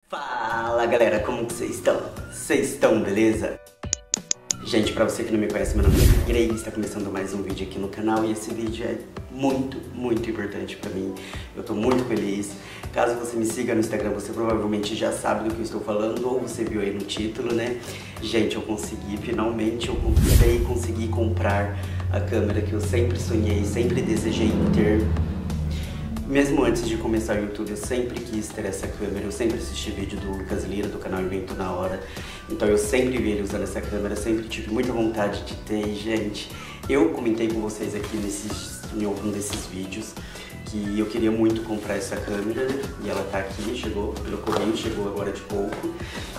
Fala galera, como que vocês estão? Vocês estão beleza? Gente, pra você que não me conhece, meu nome é Grace, está começando mais um vídeo aqui no canal e esse vídeo é muito importante pra mim. Eu tô muito feliz. Caso você me siga no Instagram, você provavelmente já sabe do que eu estou falando ou você viu aí no título, né? Gente, eu consegui, finalmente eu consegui comprar a câmera que eu sempre sonhei, sempre desejei ter. Mesmo antes de começar o YouTube, eu sempre quis ter essa câmera, eu sempre assisti vídeo do Lucas Lira, do canal Invento na Hora. Então eu sempre vi ele usando essa câmera, sempre tive muita vontade de ter. E, gente, eu comentei com vocês aqui em algum desses vídeos que eu queria muito comprar essa câmera, né? E ela tá aqui, chegou pelo correio, chegou agora de pouco.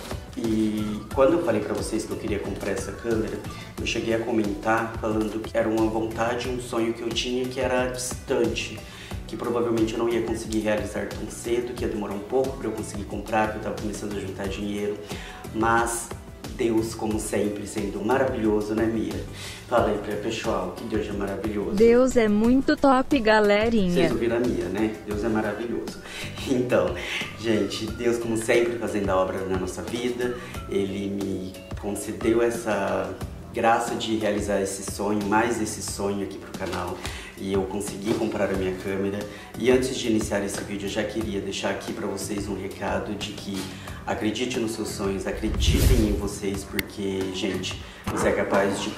E quando eu falei pra vocês que eu queria comprar essa câmera, eu cheguei a comentar falando que era uma vontade, um sonho que eu tinha que era distante, que provavelmente eu não ia conseguir realizar tão cedo, que ia demorar um pouco para eu conseguir comprar, que eu estava começando a juntar dinheiro. Mas Deus, como sempre, sendo maravilhoso, né, Mia? Fala aí pra pessoal que Deus é maravilhoso. Deus é muito top, galerinha. Vocês ouviram a Mia, né? Deus é maravilhoso. Então, gente, Deus, como sempre, fazendo a obra na nossa vida, Ele me concedeu essa graça de realizar esse sonho, mais esse sonho aqui pro canal. E eu consegui comprar a minha câmera. E antes de iniciar esse vídeo, eu já queria deixar aqui pra vocês um recado de que acredite nos seus sonhos, acreditem em vocês, porque, gente, você é capaz de...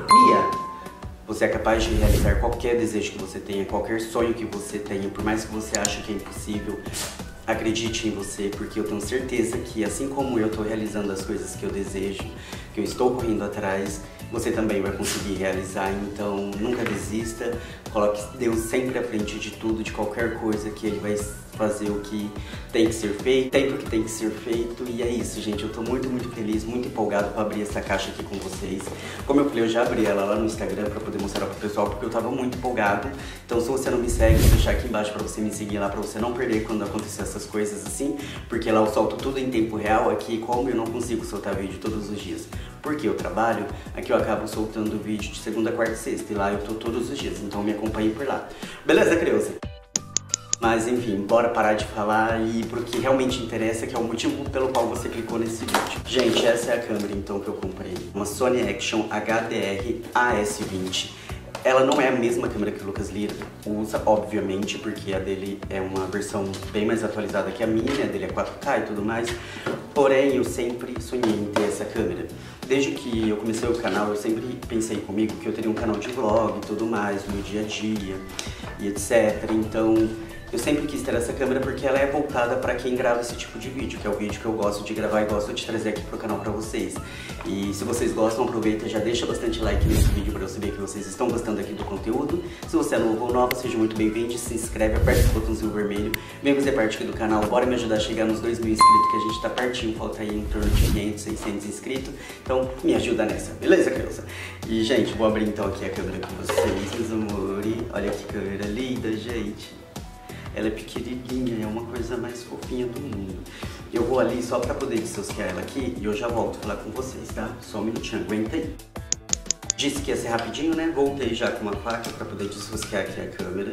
Você é capaz de realizar qualquer desejo que você tenha, qualquer sonho que você tenha, por mais que você ache que é impossível. Acredite em você, porque eu tenho certeza que, assim como eu estou realizando as coisas que eu desejo, que eu estou correndo atrás, você também vai conseguir realizar. Então nunca desista, coloque Deus sempre à frente de tudo, de qualquer coisa, que Ele vai fazer o que tem que ser feito, tempo que tem que ser feito. E é isso, gente, eu tô muito feliz, muito empolgado para abrir essa caixa aqui com vocês. Como eu falei, eu já abri ela lá no Instagram para poder mostrar pro pessoal, porque eu tava muito empolgado. Então se você não me segue, vou deixar aqui embaixo para você me seguir lá, para você não perder quando acontecer essas coisas assim, porque lá eu solto tudo em tempo real. Aqui, como eu não consigo soltar vídeo todos os dias porque eu trabalho, aqui eu acabo soltando vídeo de segunda, quarta e sexta, e lá eu tô todos os dias, então me acompanhe por lá. Beleza, Creuza? Mas enfim, bora parar de falar e pro que realmente interessa, que é o motivo pelo qual você clicou nesse vídeo. Gente, essa é a câmera então que eu comprei, uma Sony Action HDR AS20. Ela não é a mesma câmera que o Lucas Lira usa, obviamente, porque a dele é uma versão bem mais atualizada que a minha, a dele é 4K e tudo mais. Porém, eu sempre sonhei em ter essa câmera. Desde que eu comecei o canal, eu sempre pensei comigo que eu teria um canal de vlog e tudo mais, no dia a dia e etc. Então, eu sempre quis ter essa câmera porque ela é voltada para quem grava esse tipo de vídeo, que é o vídeo que eu gosto de gravar e gosto de trazer aqui pro canal pra vocês. E se vocês gostam, aproveita e já deixa bastante like nesse vídeo para eu saber que vocês estão gostando aqui do conteúdo. Se você é novo ou nova, seja muito bem-vindo, se inscreve, aperta esse botãozinho vermelho, vem fazer parte aqui do canal, bora me ajudar a chegar nos 2.000 inscritos, que a gente tá pertinho, falta aí em torno de 500, 600 inscritos. Então me ajuda nessa, beleza, criança? E, gente, vou abrir então aqui a câmera com vocês, meus amores. Olha que câmera linda, gente. Ela é pequenininha, é uma coisa mais fofinha do mundo. Eu vou ali só pra poder dissociar ela aqui e eu já volto falar com vocês, tá? Só um minutinho, aguenta aí. Disse que ia ser rapidinho, né? Voltei já com uma faca pra poder dissociar aqui a câmera.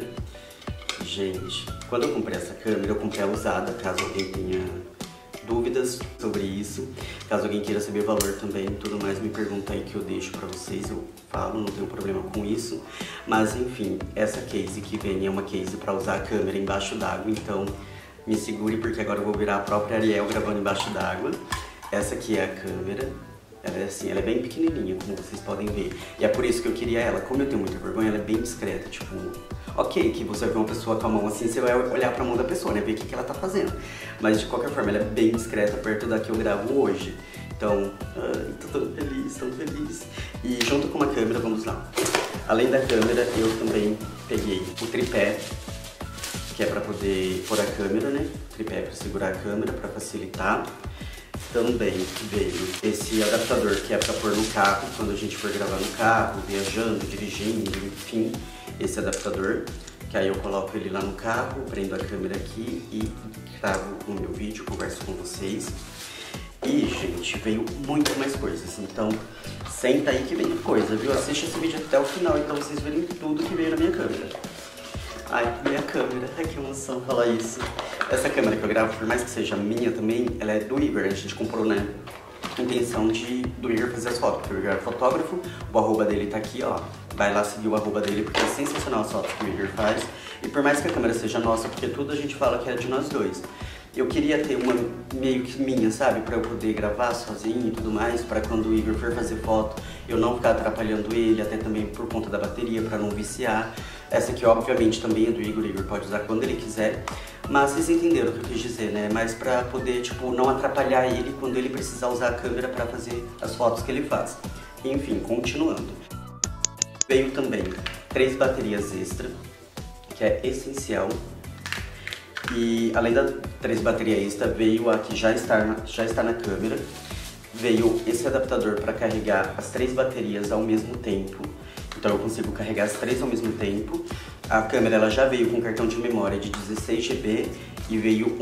Gente, quando eu comprei essa câmera, eu comprei ela usada, caso alguém tenha dúvidas sobre isso. Caso alguém queira saber o valor também, tudo mais, me pergunta aí que eu deixo pra vocês, eu falo, não tenho problema com isso. Mas enfim, essa case que vem é uma case pra usar a câmera embaixo d'água, então me segure porque agora eu vou virar a própria Ariel gravando embaixo d'água. Essa aqui é a câmera. Ela é assim, ela é bem pequenininha, como vocês podem ver. E é por isso que eu queria ela. Como eu tenho muita vergonha, ela é bem discreta, tipo... Ok, que você vai ver uma pessoa com a mão assim, você vai olhar pra mão da pessoa, né? Ver o que ela tá fazendo. Mas de qualquer forma, ela é bem discreta perto da que eu gravo hoje. Então, tô tão feliz. E junto com uma câmera, vamos lá. Além da câmera, eu também peguei o tripé, que é pra poder pôr a câmera, né? O tripé é pra segurar a câmera, pra facilitar. Também veio esse adaptador que é pra pôr no carro, quando a gente for gravar no carro, viajando, dirigindo, enfim, esse adaptador, que aí eu coloco ele lá no carro, prendo a câmera aqui e gravo o meu vídeo, converso com vocês. E, gente, veio muito mais coisas, então senta aí que vem coisa, viu? Assiste esse vídeo até o final, então vocês verem tudo que veio na minha câmera. Ai, minha câmera, ai que emoção falar isso. Essa câmera que eu gravo, por mais que seja minha também, ela é do Igor, a gente comprou, né? Intenção do Igor fazer as fotos, porque o Igor é fotógrafo, o arroba dele tá aqui, ó. Vai lá seguir o arroba dele, porque é sensacional as fotos que o Igor faz. E por mais que a câmera seja nossa, porque tudo a gente fala que é de nós dois, eu queria ter uma meio que minha, sabe? Pra eu poder gravar sozinho e tudo mais, pra quando o Igor for fazer foto, eu não ficar atrapalhando ele, até também por conta da bateria, pra não viciar. Essa aqui, obviamente, também é do Igor, o Igor pode usar quando ele quiser. Mas vocês entenderam o que eu quis dizer, né? Mas pra poder, tipo, não atrapalhar ele quando ele precisar usar a câmera pra fazer as fotos que ele faz. Enfim, continuando. Veio também 3 baterias extra, que é essencial. E além das 3 baterias extra, veio a que já está na câmera. Veio esse adaptador para carregar as 3 baterias ao mesmo tempo. Então eu consigo carregar as 3 ao mesmo tempo. A câmera ela já veio com cartão de memória de 16 GB e veio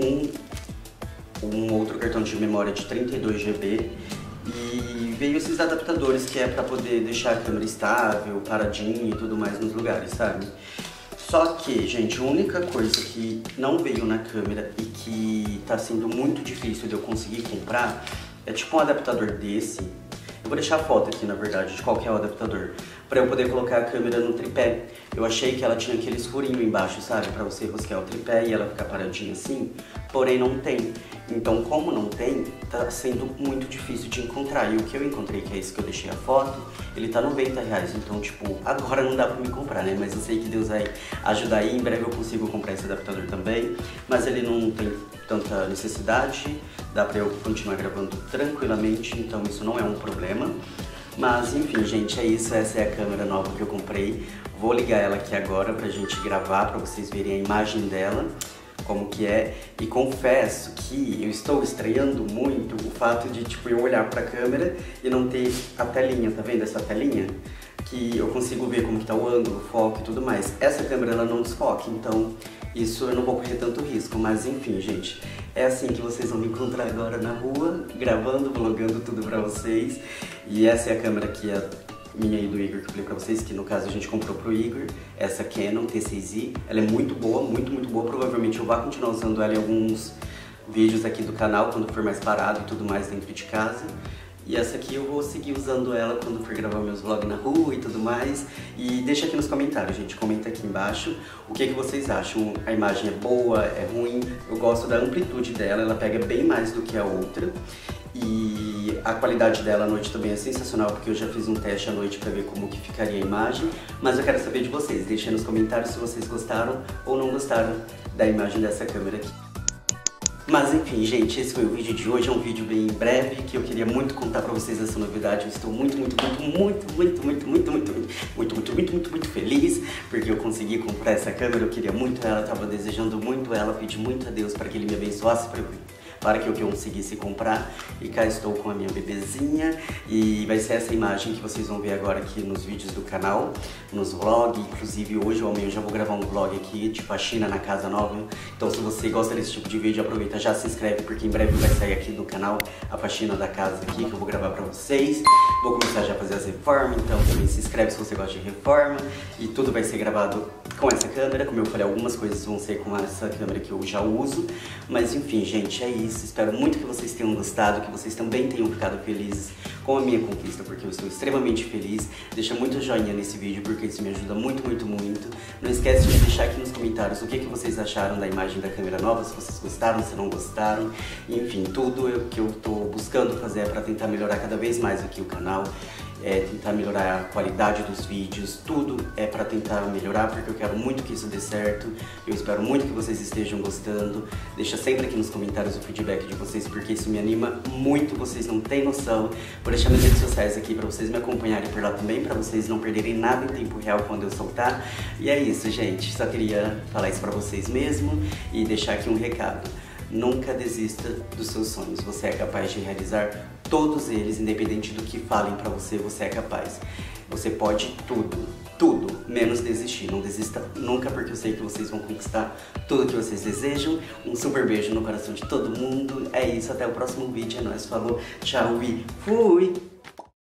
um outro cartão de memória de 32 GB. E veio esses adaptadores que é para poder deixar a câmera estável, paradinha e tudo mais nos lugares, sabe? Só que, gente, a única coisa que não veio na câmera e que tá sendo muito difícil de eu conseguir comprar é tipo um adaptador desse. Eu vou deixar a foto aqui, na verdade, de qual que é o adaptador, pra eu poder colocar a câmera no tripé. Eu achei que ela tinha aqueles furinhos embaixo, sabe? Pra você rosquear o tripé e ela ficar paradinha assim, porém não tem. Então, como não tem, tá sendo muito difícil de encontrar. E o que eu encontrei, que é esse que eu deixei a foto, ele tá R$90. Então, tipo, agora não dá pra me comprar, né? Mas eu sei que Deus vai ajudar aí. Em breve eu consigo comprar esse adaptador também. Mas ele não tem tanta necessidade. Dá pra eu continuar gravando tranquilamente, então isso não é um problema. Mas enfim, gente, é isso. Essa é a câmera nova que eu comprei. Vou ligar ela aqui agora pra gente gravar, pra vocês verem a imagem dela, como que é. E confesso que eu estou estranhando muito o fato de, tipo, eu olhar pra câmera e não ter a telinha, tá vendo essa telinha? Que eu consigo ver como que tá o ângulo, o foco e tudo mais. Essa câmera, ela não desfoca, então isso eu não vou correr tanto risco. Mas enfim, gente, é assim que vocês vão me encontrar agora na rua, gravando, vlogando tudo pra vocês. E essa é a câmera que é minha e do Igor, que eu falei pra vocês, que no caso a gente comprou pro Igor, essa Canon T6i. Ela é muito boa, muito boa. Provavelmente eu vou continuar usando ela em alguns vídeos aqui do canal, quando for mais parado e tudo mais dentro de casa. E essa aqui eu vou seguir usando ela quando for gravar meus vlogs na rua e tudo mais. E deixa aqui nos comentários, gente, comenta aqui embaixo o que vocês acham. A imagem é boa, é ruim? Eu gosto da amplitude dela, ela pega bem mais do que a outra. E a qualidade dela à noite também é sensacional, porque eu já fiz um teste à noite pra ver como que ficaria a imagem. Mas eu quero saber de vocês, deixem nos comentários se vocês gostaram ou não gostaram da imagem dessa câmera aqui. Mas enfim, gente, esse foi o vídeo de hoje, é um vídeo bem breve, que eu queria muito contar pra vocês essa novidade. Eu estou muito feliz, porque eu consegui comprar essa câmera, eu queria muito ela, tava desejando muito ela, pedi muito a Deus para que Ele me abençoasse para que eu conseguisse comprar. E cá estou com a minha bebezinha, e vai ser essa imagem que vocês vão ver agora aqui nos vídeos do canal, nos vlogs. Inclusive hoje ou amanhã eu já vou gravar um vlog aqui de faxina na casa nova. Então se você gosta desse tipo de vídeo, aproveita, já se inscreve, porque em breve vai sair aqui no canal a faxina da casa aqui, que eu vou gravar pra vocês. Vou começar já a fazer as reformas, então também se inscreve se você gosta de reforma. E tudo vai ser gravado com essa câmera. Como eu falei, algumas coisas vão ser com essa câmera que eu já uso. Mas enfim, gente, é isso. Espero muito que vocês tenham gostado, que vocês também tenham ficado felizes com a minha conquista, porque eu estou extremamente feliz. Deixa muito joinha nesse vídeo, porque isso me ajuda muito. Não esquece de deixar aqui nos comentários o que vocês acharam da imagem da câmera nova, se vocês gostaram, se não gostaram. Enfim, tudo que eu estou buscando fazer é para tentar melhorar cada vez mais aqui o canal. Tentar melhorar a qualidade dos vídeos, tudo é para tentar melhorar, porque eu quero muito que isso dê certo. Eu espero muito que vocês estejam gostando. Deixa sempre aqui nos comentários o feedback de vocês, porque isso me anima muito, vocês não têm noção. Vou deixar minhas redes sociais aqui para vocês me acompanharem por lá também, para vocês não perderem nada em tempo real quando eu soltar. E é isso, gente, só queria falar isso para vocês mesmo e deixar aqui um recado. Nunca desista dos seus sonhos, você é capaz de realizar todos eles, independente do que falem pra você, você é capaz. Você pode tudo, menos desistir. Não desista nunca, porque eu sei que vocês vão conquistar tudo que vocês desejam. Um super beijo no coração de todo mundo. É isso, até o próximo vídeo, é nóis, falou, tchau e fui!